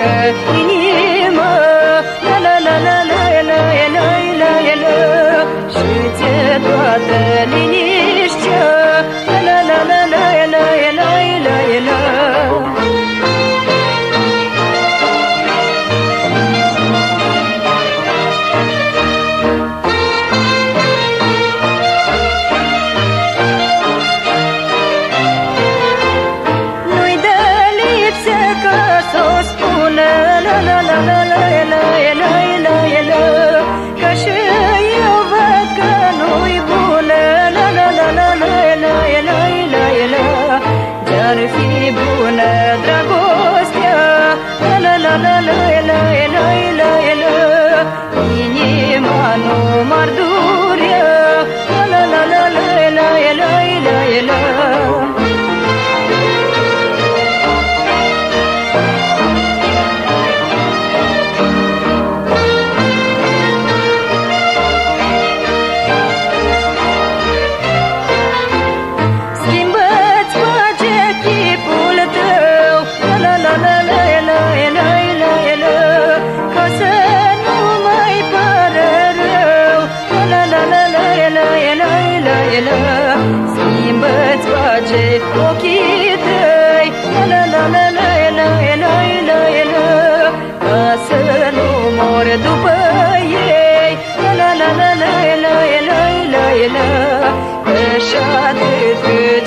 treacă inimă, la la la la la la la la la, și ție toată liniștea, la la la la la la la la la. Că și eu văd că nu-i bună, la la la la la la la la la. De-ar fi bună dragostea, la la la la la la la la la. Inima nu m-ar durea, la la la la la la la la la. Schimbă-ți face ochii tăi, la la la la la la la la, ca să nu mor după ei, la la la la la la la la, că și atât